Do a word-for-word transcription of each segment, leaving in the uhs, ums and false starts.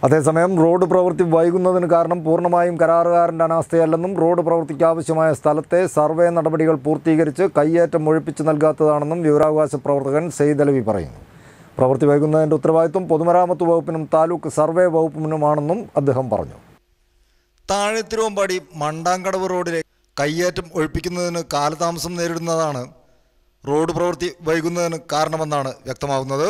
അതേസമയം റോഡ് പ്രവൃത്തി വൈകുന്നതിന് കാരണം പൂർണ്ണമായും കരാറുകാരൻ്റെ അനാസ്ഥയല്ലെന്നും റോഡ് പ്രവൃത്തിക്ക് ആവശ്യമായ സ്ഥലത്തെ സർവേ നടപടികൾ പൂർത്തീകരിച്ച് കയ്യേറ്റം ഒഴിപ്പിച്ച് നൽകാത്തതാണെന്നും വിവരാവകാശ പ്രവർത്തകൻ സെയ്ദ് അലവി പറയുന്നു. പ്രവൃത്തി വൈകുന്നതിൻ്റെ ഉത്തരവാദിത്വം പൊതുമരാമത്ത് വകുപ്പിനും താലൂക്ക് സർവേ വകുപ്പിനുമാണെന്നും അദ്ദേഹം പറഞ്ഞു. താഴെ തിരുവമ്പാടി മണ്ടാങ്കടവ് റോഡിലെ കയ്യേറ്റം ഒഴിപ്പിക്കുന്നതിന് കാലതാമസം നേരിടുന്നതാണ് റോഡ് പ്രവൃത്തി വൈകുന്നതിന് കാരണമെന്നാണ് വ്യക്തമാകുന്നത്.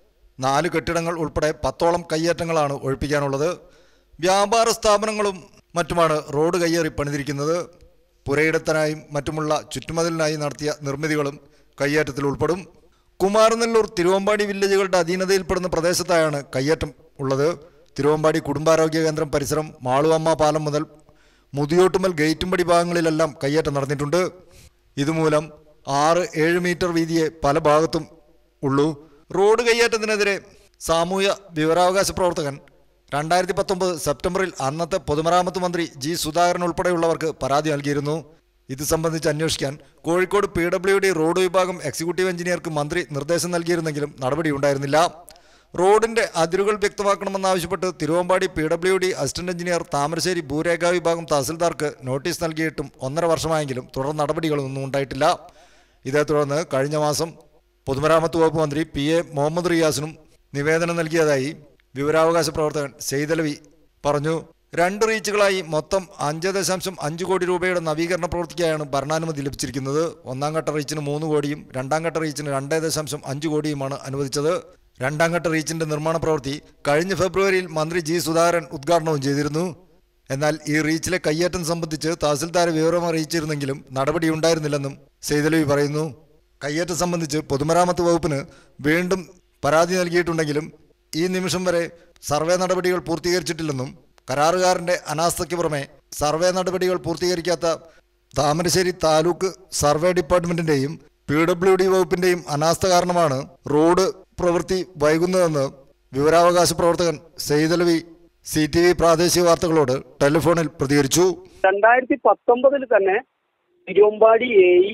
നാല് കെട്ടിടങ്ങൾ ഉൾപ്പെടെ പത്തോളം കയ്യേറ്റങ്ങളാണ് ഒഴിപ്പിക്കാനുള്ളത്. വ്യാപാര സ്ഥാപനങ്ങളും മറ്റുമാണ് റോഡ് കയ്യേറി പണിതിരിക്കുന്നത്. പുരയിടത്തിനായും മറ്റുമുള്ള ചുറ്റുമതിലിനായി നടത്തിയ നിർമ്മിതികളും കയ്യേറ്റത്തിൽ ഉൾപ്പെടും. കുമാരനെല്ലൂർ തിരുവമ്പാടി വില്ലേജുകളുടെ അധീനതയിൽപ്പെടുന്ന പ്രദേശത്തായാണ് കയ്യേറ്റം ഉള്ളത്. തിരുവമ്പാടി കുടുംബാരോഗ്യ കേന്ദ്രം പരിസരം, മാളുവമ്മ പാലം മുതൽ മുതിയോട്ടുമൽ ഗേറ്റുംപടി ഭാഗങ്ങളിലെല്ലാം കയ്യേറ്റം നടന്നിട്ടുണ്ട്. ഇതുമൂലം ആറ് ഏഴ് മീറ്റർ വീതിയെ പല ഭാഗത്തും ഉള്ളൂ. റോഡ് കയ്യേറ്റത്തിനെതിരെ സാമൂഹ്യ വിവരാവകാശ പ്രവർത്തകൻ രണ്ടായിരത്തി പത്തൊമ്പത് സെപ്റ്റംബറിൽ അന്നത്തെ പൊതുമരാമത്ത് മന്ത്രി ജി സുധാകരൻ ഉൾപ്പെടെയുള്ളവർക്ക് പരാതി നൽകിയിരുന്നു. ഇത് സംബന്ധിച്ച് അന്വേഷിക്കാൻ Kozhikode P W D road വിഭാഗം എക്സിക്യൂട്ടീവ് എഞ്ചിനീയർക്ക് മന്ത്രി നിർദ്ദേശം നൽകിയിരുന്നെങ്കിലും നടപടിയുണ്ടായിരുന്നില്ല. റോഡിൻ്റെ അതിരുകൾ വ്യക്തമാക്കണമെന്നാവശ്യപ്പെട്ട് Thiruvambady P W D assistant engineer Thamarassery ഭൂരേഖ വിഭാഗം തഹസിൽദാർക്ക് നോട്ടീസ് നൽകിയിട്ടും ഒന്നര വർഷമായെങ്കിലും തുടർ നടപടികളൊന്നും ഉണ്ടായിട്ടില്ല. ഇതേ തുടർന്ന് കഴിഞ്ഞ മാസം പൊതുമരാമത്ത് വകുപ്പ് മന്ത്രി പി എ മുഹമ്മദ് റിയാസിനും നിവേദനം നൽകിയതായി വിവരാവകാശ പ്രവർത്തകൻ സെയ്ദ് അലവി പറഞ്ഞു. രണ്ട് റീച്ചുകളായി മൊത്തം അഞ്ച് ദശാംശം അഞ്ച് കോടി രൂപയുടെ നവീകരണ പ്രവൃത്തിക്കായാണ് ഭരണാനുമതി ലഭിച്ചിരിക്കുന്നത്. ഒന്നാം ഘട്ട റീച്ചിന് മൂന്ന് കോടിയും രണ്ടാം ഘട്ട റീച്ചിന് രണ്ട് ദശാംശം അഞ്ച് കോടിയുമാണ് അനുവദിച്ചത്. രണ്ടാം ഘട്ട റീച്ചിൻ്റെ നിർമ്മാണ പ്രവൃത്തി കഴിഞ്ഞ ഫെബ്രുവരിയിൽ മന്ത്രി ജി സുധാകരൻ ഉദ്ഘാടനവും ചെയ്തിരുന്നു. എന്നാൽ ഈ റീച്ചിലെ കയ്യേറ്റം സംബന്ധിച്ച് തഹസിൽദാരെ വിവരം അറിയിച്ചിരുന്നെങ്കിലും നടപടിയുണ്ടായിരുന്നില്ലെന്നും സെയ്ദ് അലവി പറയുന്നു. കയ്യേറ്റം സംബന്ധിച്ച് പൊതുമരാമത്ത് വകുപ്പിന് വീണ്ടും പരാതി നൽകിയിട്ടുണ്ടെങ്കിലും ഈ നിമിഷം വരെ സർവേ നടപടികൾ പൂർത്തീകരിച്ചിട്ടില്ലെന്നും കരാറുകാരൻ്റെ അനാസ്ഥയ്ക്ക് പുറമെ സർവേ നടപടികൾ പൂർത്തീകരിക്കാത്ത താമരശ്ശേരി താലൂക്ക് സർവേ ഡിപ്പാർട്ട്മെൻറ്റിൻ്റെയും പി ഡബ്ല്യു ഡി വകുപ്പിൻ്റെയും അനാസ്ഥ കാരണമാണ് റോഡ് പ്രവൃത്തി വൈകുന്നതെന്ന് വിവരാവകാശ പ്രവർത്തകൻ Sayed Alavi C T V പ്രാദേശിക വാർത്തകളോട് ടെലിഫോണിൽ പ്രതികരിച്ചു. രണ്ടായിരത്തി പത്തൊമ്പതിൽ തന്നെ തിരുവമ്പാടി എ ഇ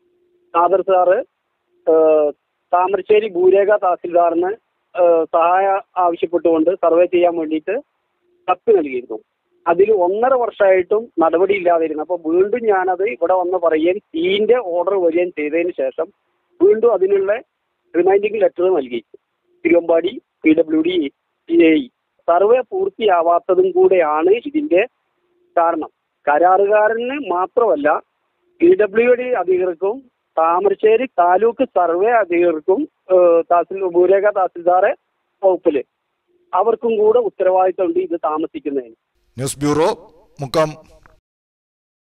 ആദർ സാറ് താമരശ്ശേരി ഭൂരേഖ തഹസിൽദാറിന് സഹായം ആവശ്യപ്പെട്ടുകൊണ്ട് സർവേ ചെയ്യാൻ വേണ്ടിയിട്ട് കത്ത് നൽകിയിരുന്നു. അതിൽ ഒന്നര വർഷമായിട്ടും നടപടിയില്ലാതിരുന്നു. അപ്പോൾ വീണ്ടും ഞാനത് ഇവിടെ വന്ന് പറയുകയും സീൻ്റെ ഓർഡർ വരികയും ചെയ്തതിന് ശേഷം വീണ്ടും അതിനുള്ള റിമൈൻഡിങ് ലെറ്റർ നൽകി Thiruvambady P W D A E. Survey പൂർത്തിയാവാത്തതും കൂടെയാണ് ഇതിന്റെ കാരണം. കരാറുകാരന് മാത്രമല്ല പി ഡബ്ല്യു ഡി അധികൃതർക്കും താമരശ്ശേരി താലൂക്ക് സർവേ അധികൃതർക്കും തഹസിൽ ഭൂരേഖ തഹസിൽദാറെ വകുപ്പില് അവർക്കും കൂടെ ഉത്തരവാദിത്തമുണ്ട് ഇത് താമസിക്കുന്നതിന്. News bureau, Mukkam.